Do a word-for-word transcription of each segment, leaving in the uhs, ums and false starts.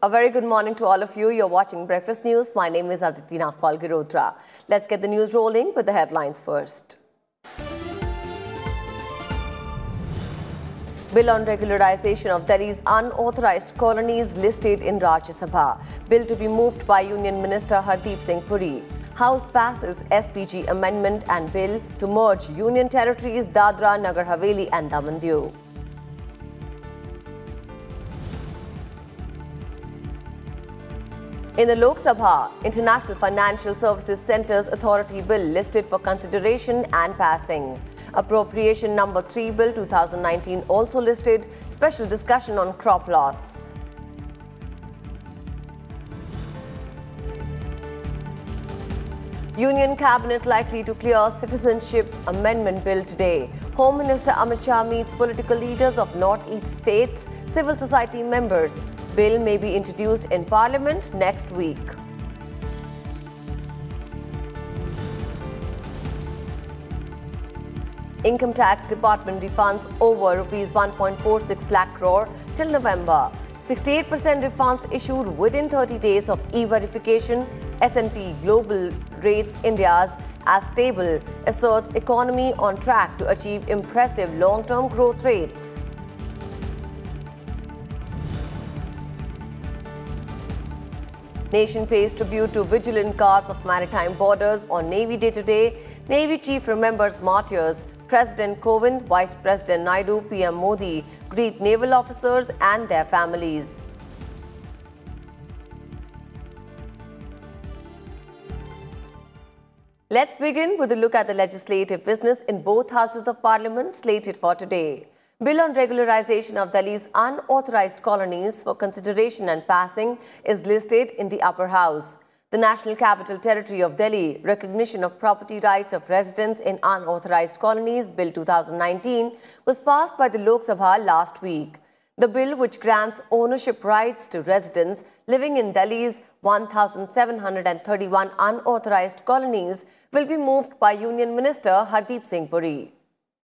A very good morning to all of you. You're watching Breakfast News. My name is Aditi Nagpal Girotra. Let's get the news rolling with the headlines first. Bill on regularization of Delhi's unauthorized colonies listed in Rajya Sabha. Bill to be moved by Union Minister Hardeep Singh Puri. House passes S P G amendment and bill to merge Union territories Dadra, Nagar Haveli and Daman Diu. In the Lok Sabha, International Financial Services Centres Authority Bill listed for consideration and passing. Appropriation Number three Bill two thousand nineteen also listed, special discussion on crop loss. Union Cabinet likely to clear Citizenship Amendment Bill today. Home Minister Amit Shah meets political leaders of North-East states, civil society members. Bill may be introduced in Parliament next week. Income Tax Department refunds over rupees one point four six lakh crore till November. sixty-eight percent refunds issued within thirty days of e-verification. S and P Global rates India's as stable, asserts economy on track to achieve impressive long-term growth rates. Nation pays tribute to vigilant guards of maritime borders on Navy Day today. Navy Chief remembers martyrs. President Kovind, Vice President Naidu, P M Modi greet naval officers and their families. Let's begin with a look at the legislative business in both houses of parliament slated for today. Bill on regularization of Delhi's unauthorized colonies for consideration and passing is listed in the upper house. The National Capital Territory of Delhi, Recognition of Property Rights of Residents in Unauthorized Colonies, Bill two thousand nineteen, was passed by the Lok Sabha last week. The bill, which grants ownership rights to residents living in Delhi's one thousand seven hundred thirty-one unauthorized colonies, will be moved by Union Minister Hardeep Singh Puri.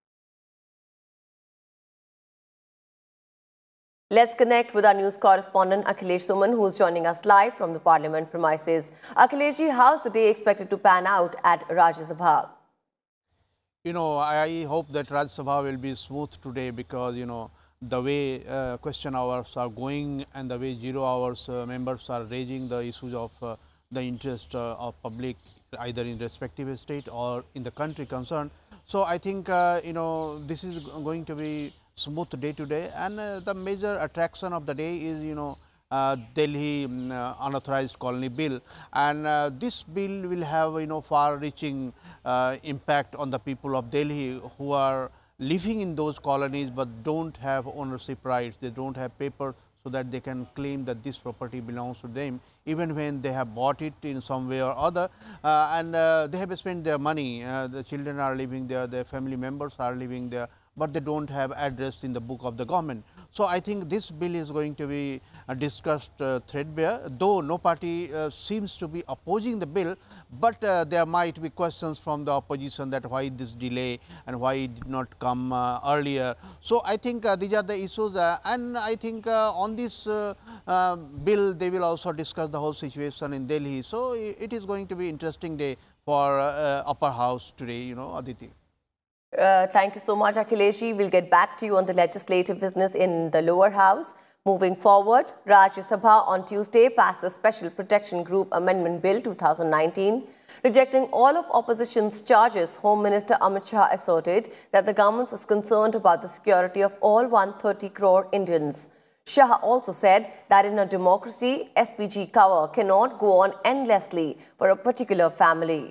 Let's connect with our news correspondent Akhilesh Suman, who is joining us live from the Parliament premises. Akhilesh ji, how's the day expected to pan out at Rajya Sabha? You know, I hope that Rajya Sabha will be smooth today because, you know, the way uh, question hours are going and the way zero hours uh, members are raising the issues of uh, the interest uh, of public either in respective state or in the country concerned. So, I think, uh, you know, this is going to be smooth day to day, and uh, the major attraction of the day is, you know, uh, Delhi um, uh, unauthorized colony bill, and uh, this bill will have, you know, far reaching uh, impact on the people of Delhi who are living in those colonies, but don't have ownership rights. They don't have paper so that they can claim that this property belongs to them, even when they have bought it in some way or other, uh, and uh, they have spent their money. Uh, the children are living there, their family members are living there, but they don't have address in the book of the government. So, I think this bill is going to be uh, discussed uh, threadbare, though no party uh, seems to be opposing the bill, but uh, there might be questions from the opposition that why this delay and why it did not come uh, earlier. So, I think uh, these are the issues, uh, and I think uh, on this uh, uh, bill they will also discuss the whole situation in Delhi. So, it is going to be interesting day for uh, upper house today, you know, Aditi. Uh, thank you so much, Akhilesh. We'll get back to you on the legislative business in the lower house. Moving forward, Rajya Sabha on Tuesday passed the Special Protection Group Amendment Bill two thousand nineteen. Rejecting all of opposition's charges, Home Minister Amit Shah asserted that the government was concerned about the security of all one hundred thirty crore Indians. Shah also said that in a democracy, S P G cover cannot go on endlessly for a particular family.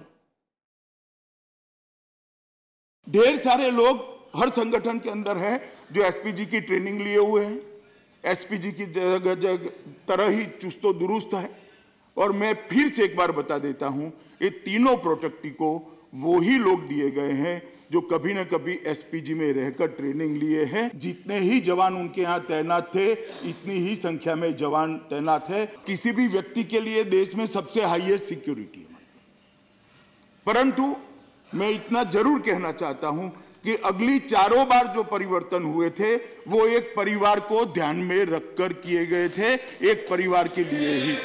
ढेर सारे लोग हर संगठन के अंदर हैं जो SPG की training लिए हुए हैं, एसपीजी की जगह जगह तरह ही चुस्तो दुरुस्त है। और मैं फिर से एक बार बता देता हूं, ये तीनों प्रोटेक्टी को वो ही लोग दिए गए हैं जो कभी न कभी एसपीजी में रहकर ट्रेनिंग लिए हैं। जितने ही जवान उनके यहाँ तैनात थे, इतनी ही संख्या में जवान तैनात है। किसी भी व्यक्ति के लिए देश में सबसे हाईएस्ट सिक्योरिटी है, परंतु मैं इतना जरूर कहना चाहता हूं कि अगली चारों बार जो परिवर्तन हुए थे वो एक परिवार को ध्यान में रखकर किए गए थे, एक परिवार के लिए ही।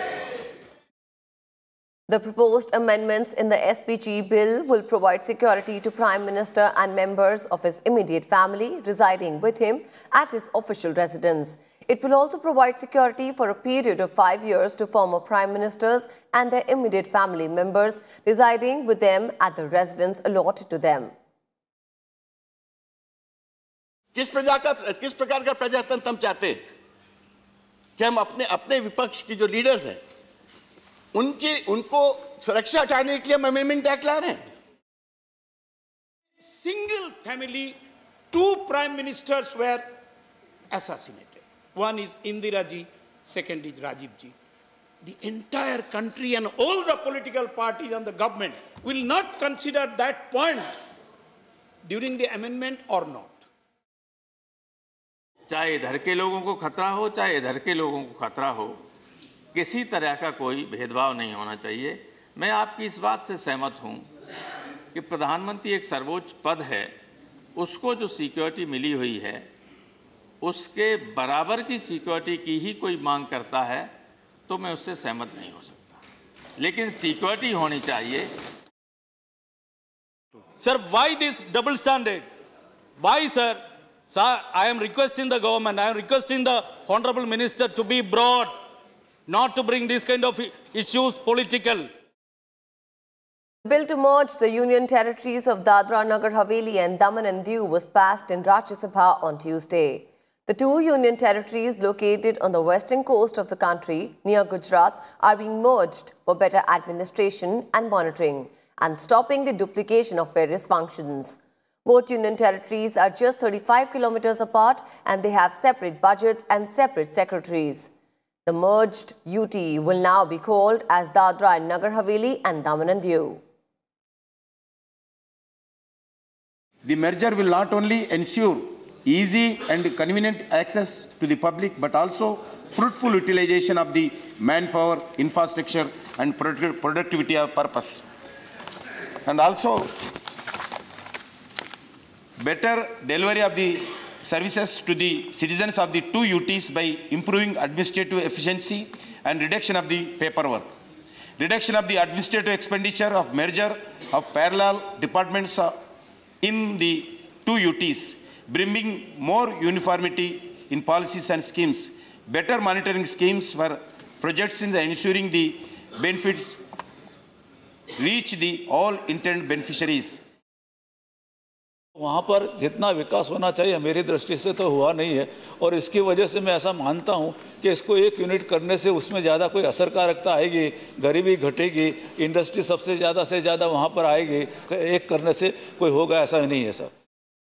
The proposed amendments in the S P G bill will provide security to Prime Minister and members of his immediate family residing with him at his official residence. It will also provide security for a period of five years to former Prime Ministers and their immediate family members residing with them at the residence allotted to them. किस प्रकार का किस प्रकार का प्रजातंत्र हम चाहते हैं कि हम अपने अपने विपक्ष की जो लीडर्स हैं उनके उनको सुरक्षा हटाने के लिए हम अमेंडमेंट एक्ट ला रहे हैं। Single family, two prime ministers were assassinated. One is Indira ji, second is Rajiv ji. The entire country and all the political parties and the government will not consider that point during the amendment or not. चाहे इधर के लोगों को खतरा हो चाहे इधर के लोगों को खतरा हो, किसी तरह का कोई भेदभाव नहीं होना चाहिए। मैं आपकी इस बात से सहमत हूं कि प्रधानमंत्री एक सर्वोच्च पद है, उसको जो सिक्योरिटी मिली हुई है उसके बराबर की सिक्योरिटी की ही कोई मांग करता है तो मैं उससे सहमत नहीं हो सकता, लेकिन सिक्योरिटी होनी चाहिए। Sir, why this double standard? Why, sir? Sir, I am requesting the government, I am requesting the Honorable Minister to be broad, not to bring this kind of issues political. The bill to merge the Union territories of Dadra, Nagar Haveli and Daman and Diu was passed in Rajya Sabha on Tuesday. The two Union territories located on the western coast of the country, near Gujarat, are being merged for better administration and monitoring and stopping the duplication of various functions. Both Union territories are just thirty-five kilometers apart and they have separate budgets and separate secretaries. The merged U T will now be called as Dadra and Nagar Haveli and Daman and Diu. The merger will not only ensure easy and convenient access to the public, but also fruitful utilization of the manpower, infrastructure and productivity of purpose. And also better delivery of the services to the citizens of the two U Ts by improving administrative efficiency and reduction of the paperwork. Reduction of the administrative expenditure of merger of parallel departments in the two U Ts, bringing more uniformity in policies and schemes, better monitoring schemes for projects in the ensuring the benefits reach the all intended beneficiaries. वहाँ पर जितना विकास होना चाहिए मेरी दृष्टि से तो हुआ नहीं है और इसकी वजह से मैं ऐसा मानता हूँ कि इसको एक यूनिट करने से उसमें ज़्यादा कोई असरकारकता आएगी, गरीबी घटेगी, इंडस्ट्री सबसे ज़्यादा से ज़्यादा वहाँ पर आएगी। एक करने से कोई होगा ऐसा नहीं है सर।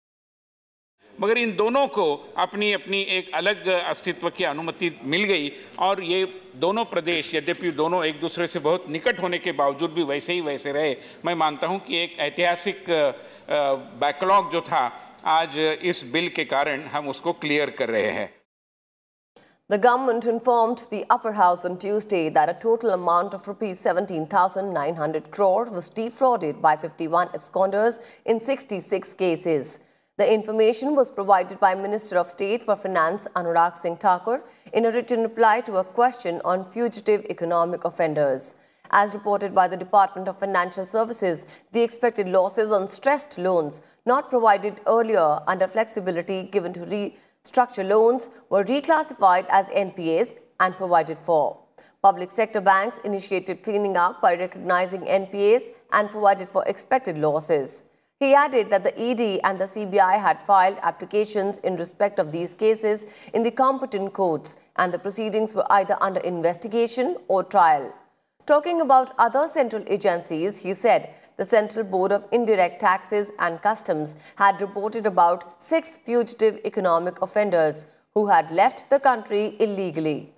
मगर इन दोनों को अपनी अपनी एक अलग अस्तित्व की अनुमति मिल गई और ये दोनों प्रदेश यद्यपि दोनों एक दूसरे से बहुत निकट होने के बावजूद भी वैसे ही वैसे रहे। मैं मानता हूं कि एक ऐतिहासिक बैकलॉग जो था आज इस बिल के कारण हम उसको क्लियर कर रहे हैं। The government informed the upper house on Tuesday that a total amount of rupees seventeen thousand nine hundred crore was defrauded by fifty-one absconders in sixty-six cases. The information was provided by Minister of State for Finance Anurag Singh Thakur in a written reply to a question on fugitive economic offenders. As reported by the Department of Financial Services, the expected losses on stressed loans not provided earlier under flexibility given to restructure loans were reclassified as N P As and provided for. Public sector banks initiated cleaning up by recognizing N P As and provided for expected losses. He added that the E D and the C B I had filed applications in respect of these cases in the competent courts and the proceedings were either under investigation or trial. Talking about other central agencies, he said the Central Board of Indirect Taxes and Customs had reported about six fugitive economic offenders who had left the country illegally.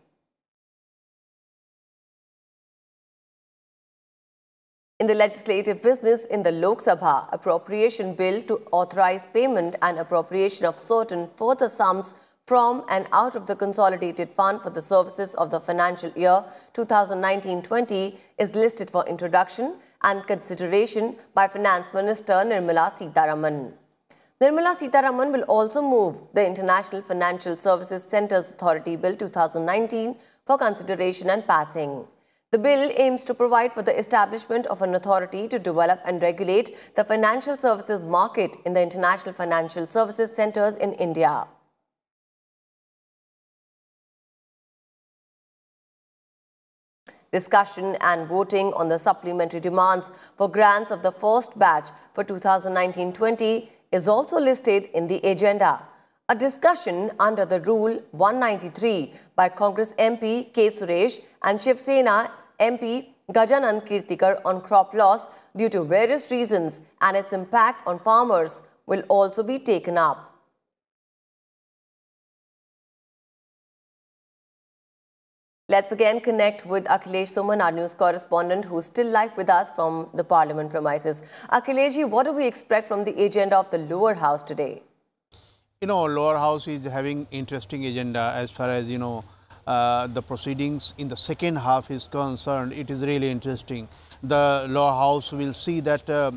In the legislative business in the Lok Sabha, appropriation bill to authorize payment and appropriation of certain further sums from and out of the Consolidated Fund for the Services of the Financial Year two thousand nineteen twenty is listed for introduction and consideration by Finance Minister Nirmala Sitharaman. Nirmala Sitharaman will also move the International Financial Services Centres Authority Bill two thousand nineteen for consideration and passing. The bill aims to provide for the establishment of an authority to develop and regulate the financial services market in the international financial services centres in India. Discussion and voting on the supplementary demands for grants of the first batch for two thousand nineteen twenty is also listed in the agenda. A discussion under the Rule one ninety-three by Congress M P K. Suresh and Shiv Sena M P Gajanan Kirtikar on crop loss due to various reasons and its impact on farmers will also be taken up. Let's again connect with Akhilesh Suman, our news correspondent, who's still live with us from the Parliament premises. Akhilesh, what do we expect from the agenda of the lower house today? You know, lower house is having interesting agenda as far as, you know, uh, the proceedings in the second half is concerned. It is really interesting. The lower house will see that uh,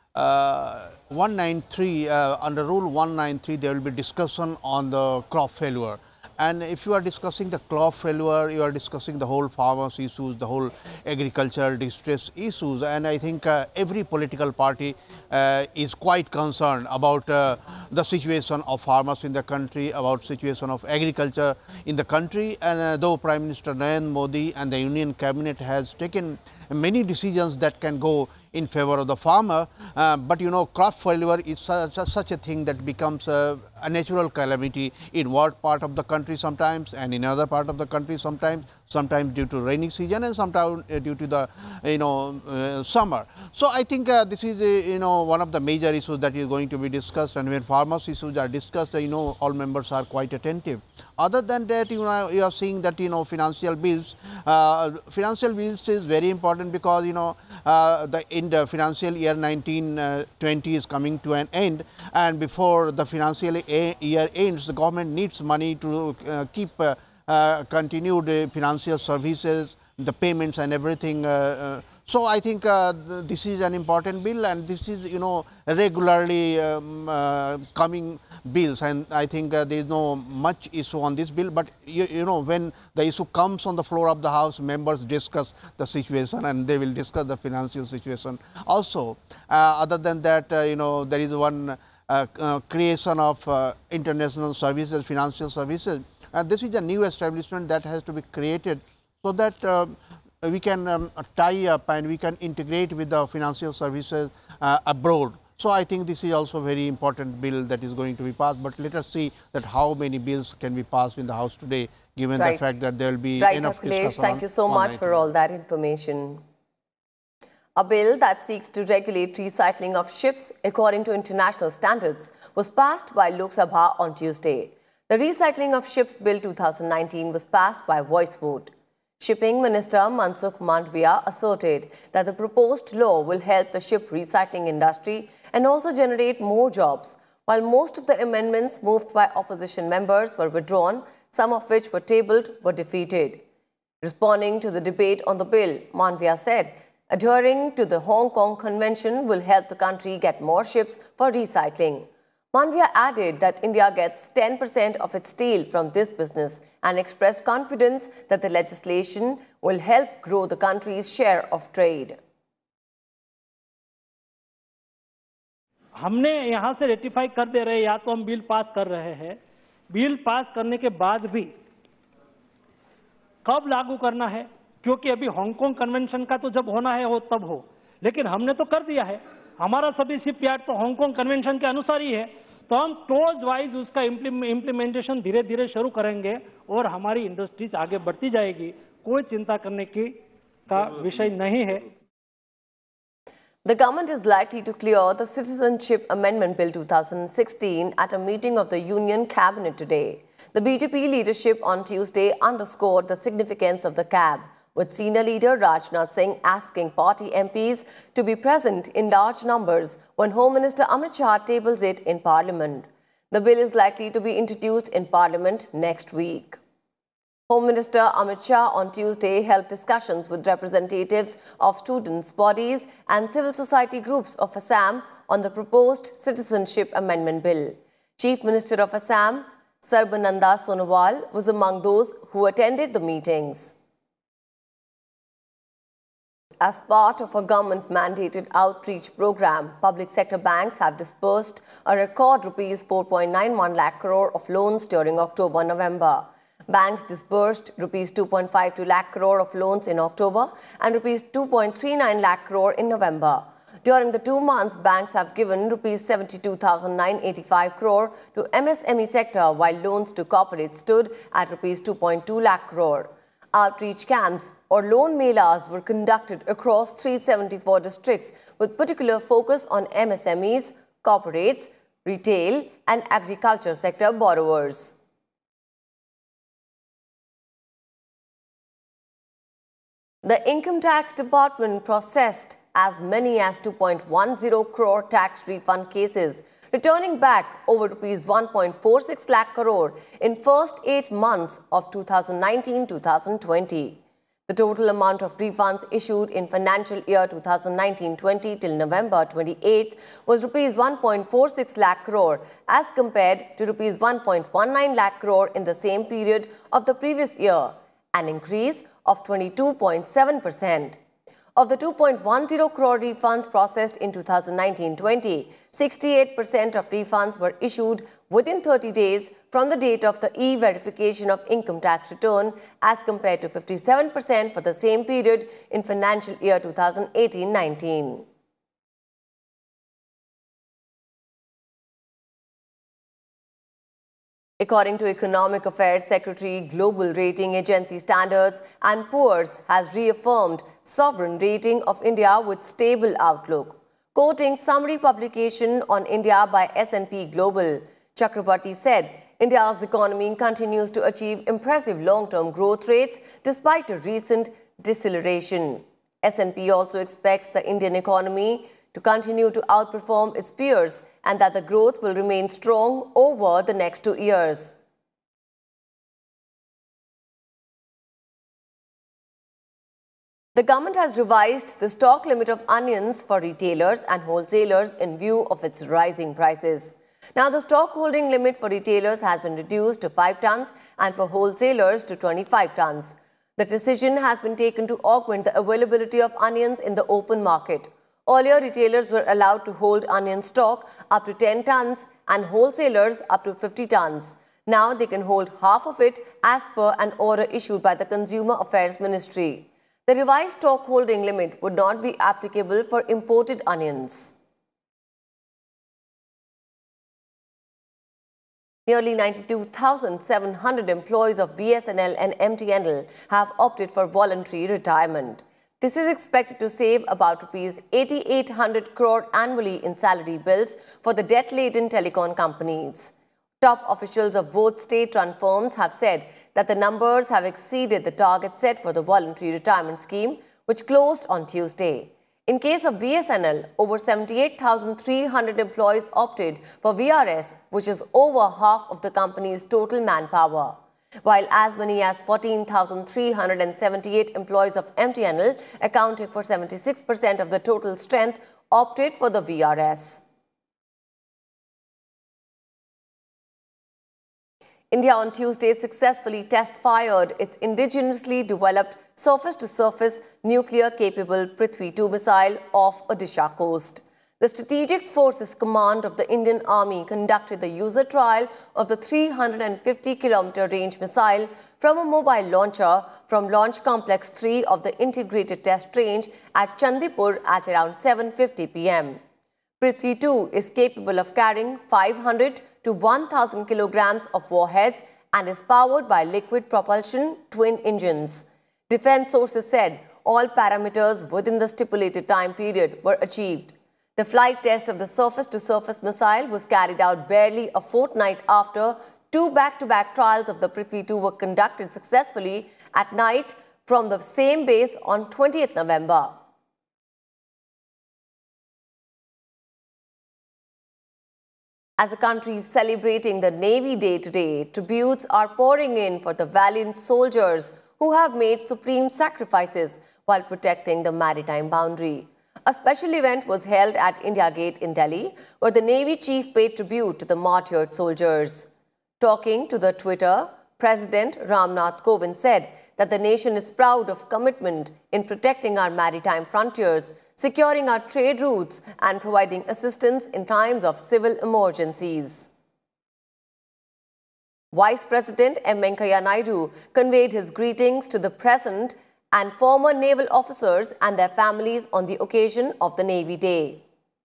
uh, one ninety-three, uh, under Rule one ninety-three, there will be discussion on the crop failure. And if you are discussing the crop failure, you are discussing the whole farmers issues, the whole agricultural distress issues. And I think uh, every political party uh, is quite concerned about uh, the situation of farmers in the country, about situation of agriculture in the country. And uh, though Prime Minister Narendra Modi and the Union Cabinet has taken many decisions that can go in favor of the farmer, uh, but you know, crop failure is such, such a thing that becomes uh, a natural calamity in one part of the country sometimes and in another part of the country sometimes, sometimes due to rainy season and sometimes uh, due to the, you know, uh, summer. So I think uh, this is, uh, you know, one of the major issues that is going to be discussed, and when farmers issues are discussed, uh, you know, all members are quite attentive. Other than that, you know, you are seeing that, you know, financial bills, uh, financial bills is very important because, you know, uh, the in the financial year nineteen twenty is coming to an end, and before the financial year ends, the government needs money to uh, keep uh, uh, continued uh, financial services, the payments and everything. Uh, uh, so I think uh, th this is an important bill, and this is, you know, regularly um, uh, coming bills, and I think uh, there is no much issue on this bill. But you, you know, when the issue comes on the floor of the House, members discuss the situation and they will discuss the financial situation also. Uh, other than that, uh, you know, there is one uh, uh, creation of uh, international services, financial services, and this is a new establishment that has to be created so that uh, we can um, tie up and we can integrate with the financial services uh, abroad. So I think this is also a very important bill that is going to be passed, but let us see that how many bills can be passed in the House today, given right. the fact that there will be right, enough Akhilesh, discussion. Thank you so much for all that information. A bill that seeks to regulate recycling of ships according to international standards was passed by Lok Sabha on Tuesday. The Recycling of Ships Bill two thousand nineteen was passed by voice vote. Shipping Minister Mansukh Mandavia asserted that the proposed law will help the ship recycling industry and also generate more jobs. While most of the amendments moved by opposition members were withdrawn, some of which were tabled were defeated. Responding to the debate on the bill, Mandavia said, adhering to the Hong Kong Convention will help the country get more ships for recycling. Mandavia added that India gets ten percent of its steel from this business and expressed confidence that the legislation will help grow the country's share of trade. हमने यहाँ से ratify कर दे रहे, या तो हम bill pass कर रहे हैं, बिल पास करने के बाद भी कब लागू करना है, क्योंकि अभी हांगकांग कन्वेंशन का तो जब होना है वो तब हो, लेकिन हमने तो कर दिया है, हमारा सभी शिपयार्ड तो हांगकांग कन्वेंशन के अनुसार ही है, तो हम क्लोज वाइज उसका इम्प्लीमेंटेशन धीरे धीरे शुरू करेंगे और हमारी इंडस्ट्रीज आगे बढ़ती जाएगी, कोई चिंता करने की का विषय नहीं है. The government is likely to clear the Citizenship Amendment Bill two thousand sixteen at a meeting of the Union Cabinet today. The B J P leadership on Tuesday underscored the significance of the C A B, with senior leader Rajnath Singh asking party M Ps to be present in large numbers when Home Minister Amit Shah tables it in Parliament. The bill is likely to be introduced in Parliament next week. Home Minister Amit Shah on Tuesday held discussions with representatives of students' bodies and civil society groups of Assam on the proposed Citizenship Amendment Bill. Chief Minister of Assam, Sarbananda Sonowal, was among those who attended the meetings. As part of a government-mandated outreach program, public sector banks have disbursed a record rupees four point nine one lakh crore of loans during October-November. Banks disbursed rupees two point five two lakh crore of loans in October and rupees two point three nine lakh crore in November. During the two months, banks have given rupees seventy-two thousand nine hundred eighty-five crore to M S M E sector, while loans to corporates stood at rupees two point two lakh crore. Outreach camps or loan melas were conducted across three hundred seventy-four districts with particular focus on M S M Es, corporates, retail and agriculture sector borrowers. The Income Tax Department processed as many as two point one zero crore tax refund cases, returning back over rupees one point four six lakh crore in first eight months of two thousand nineteen to two thousand twenty. The total amount of refunds issued in financial year two thousand nineteen twenty till November twenty-eighth was rupees one point four six lakh crore as compared to rupees one point one nine lakh crore in the same period of the previous year, an increase of twenty-two point seven percent. Of the two point one zero crore refunds processed in two thousand nineteen twenty, sixty-eight percent of refunds were issued within thirty days from the date of the e-verification of income tax return as compared to fifty-seven percent for the same period in financial year two thousand eighteen nineteen. According to Economic Affairs Secretary, global rating agency Standards and Poor's has reaffirmed sovereign rating of India with stable outlook. Quoting summary publication on India by S and P Global, Chakrabarti said, India's economy continues to achieve impressive long-term growth rates despite a recent deceleration. S and P also expects the Indian economy to continue to outperform its peers and that the growth will remain strong over the next two years. The government has revised the stock limit of onions for retailers and wholesalers in view of its rising prices. Now, the stock holding limit for retailers has been reduced to five tons and for wholesalers to twenty-five tons. The decision has been taken to augment the availability of onions in the open market. Earlier, retailers were allowed to hold onion stock up to ten tons and wholesalers up to fifty tons. Now they can hold half of it as per an order issued by the Consumer Affairs Ministry. The revised stock holding limit would not be applicable for imported onions. Nearly ninety-two thousand seven hundred employees of B S N L and M T N L have opted for voluntary retirement. This is expected to save about rupees eighty-eight hundred crore annually in salary bills for the debt-laden telecom companies. Top officials of both state-run firms have said that the numbers have exceeded the target set for the voluntary retirement scheme, which closed on Tuesday. In case of B S N L, over seventy-eight thousand three hundred employees opted for V R S, which is over half of the company's total manpower, while as many as fourteen thousand three hundred seventy-eight employees of M T N L, accounting for seventy-six percent of the total strength, opted for the V R S. India on Tuesday successfully test-fired its indigenously developed surface-to-surface nuclear-capable Prithvi two missile off Odisha coast. The Strategic Forces Command of the Indian Army conducted the user trial of the three hundred fifty kilometer range missile from a mobile launcher from Launch Complex three of the Integrated Test Range at Chandipur at around seven fifty p m Prithvi two is capable of carrying five hundred to one thousand kilograms of warheads and is powered by liquid propulsion twin engines. Defense sources said all parameters within the stipulated time period were achieved. The flight test of the surface-to-surface missile was carried out barely a fortnight after two back-to-back trials of the Prithvi two were conducted successfully at night from the same base on twentieth November. As the country is celebrating the Navy Day today, tributes are pouring in for the valiant soldiers who have made supreme sacrifices while protecting the maritime boundary. A special event was held at India Gate in Delhi, where the Navy chief paid tribute to the martyred soldiers. Talking to the Twitter, President Ramnath Kovind said that the nation is proud of commitment in protecting our maritime frontiers, securing our trade routes, and providing assistance in times of civil emergencies. Vice President M. Venkaiah Naidu conveyed his greetings to the present and former naval officers and their families on the occasion of the Navy Day.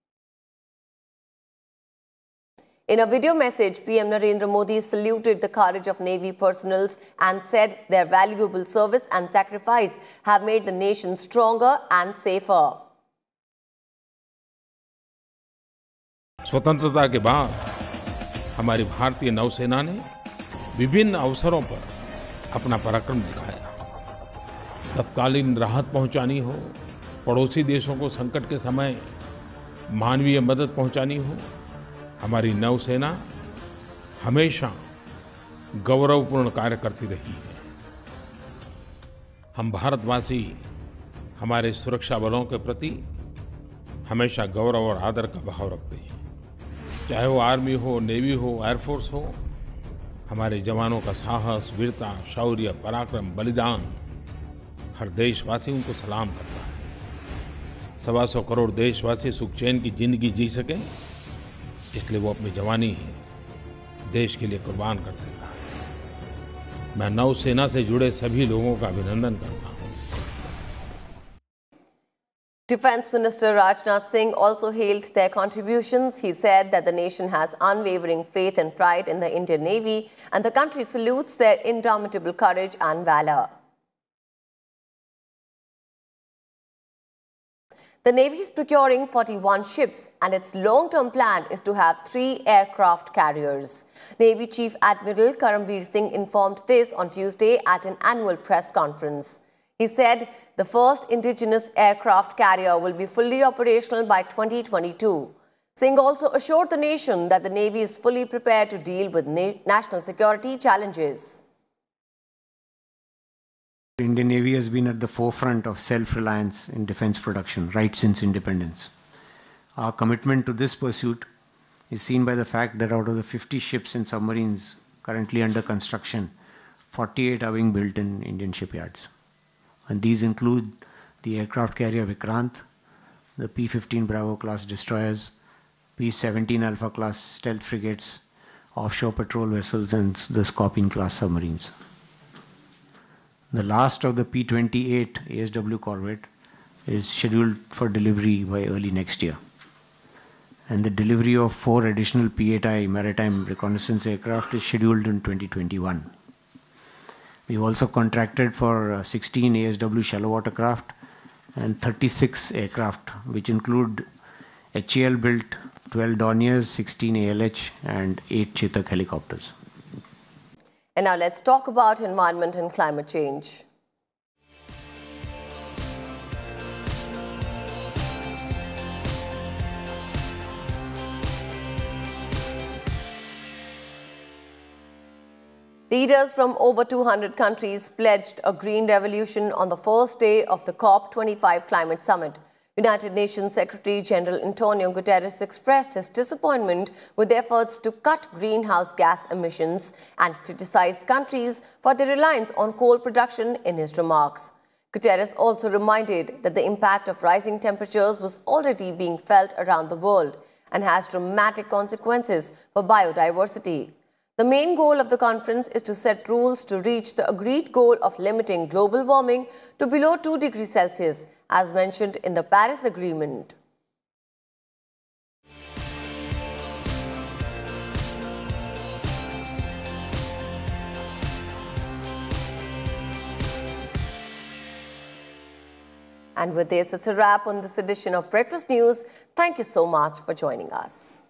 In a video message, P M Narendra Modi saluted the courage of Navy personnel and said their valuable service and sacrifice have made the nation stronger and safer. स्वतंत्रता के बाद हमारी भारतीय नौसेना ने विभिन्न अवसरों पर अपना पराक्रम दिखाया। तत्कालीन राहत पहुंचानी हो, पड़ोसी देशों को संकट के समय मानवीय मदद पहुंचानी हो, हमारी नौसेना हमेशा गौरवपूर्ण कार्य करती रही है। हम भारतवासी हमारे सुरक्षा बलों के प्रति हमेशा गौरव और आदर का भाव रखते हैं। चाहे वो आर्मी हो, नेवी हो, एयरफोर्स हो, हमारे जवानों का साहस, वीरता, शौर्य, पराक्रम, बलिदान हर देशवासी उनको सलाम करता है। सवा सौ करोड़ देशवासी सुख चैन की जिंदगी जी सकें, इसलिए वो अपनी जवानी देश के लिए कुर्बान कर देता है। मैं नौसेना से जुड़े सभी लोगों का अभिनंदन करता हूँ। Defence Minister Rajnath Singh also hailed their contributions. He said that the nation has unwavering faith and pride in the Indian Navy and the country salutes their indomitable courage and valour. The Navy is procuring forty-one ships and its long-term plan is to have three aircraft carriers. Navy Chief Admiral Karambir Singh informed this on Tuesday at an annual press conference. He said the first indigenous aircraft carrier will be fully operational by twenty twenty-two. Singh also assured the nation that the Navy is fully prepared to deal with na national security challenges. The Indian Navy has been at the forefront of self-reliance in defense production right since independence. Our commitment to this pursuit is seen by the fact that out of the fifty ships and submarines currently under construction, forty-eight are being built in Indian shipyards. And these include the aircraft carrier Vikrant, the P fifteen Bravo class destroyers, P seventeen Alpha class stealth frigates, offshore patrol vessels, and the Scorpion class submarines. The last of the P twenty-eight A S W corvette is scheduled for delivery by early next year. And the delivery of four additional P eight I maritime reconnaissance aircraft is scheduled in twenty twenty-one. We've also contracted for sixteen A S W shallow water craft and thirty-six aircraft, which include H A L built twelve Dorniers, sixteen A L H, and eight Chetak helicopters. And now let's talk about environment and climate change. Leaders from over two hundred countries pledged a green revolution on the first day of the COP twenty-five climate summit. United Nations Secretary General Antonio Guterres expressed his disappointment with efforts to cut greenhouse gas emissions and criticized countries for their reliance on coal production in his remarks. Guterres also reminded that the impact of rising temperatures was already being felt around the world and has dramatic consequences for biodiversity. The main goal of the conference is to set rules to reach the agreed goal of limiting global warming to below two degrees Celsius, as mentioned in the Paris Agreement. And with this, it's a wrap on this edition of Breakfast News. Thank you so much for joining us.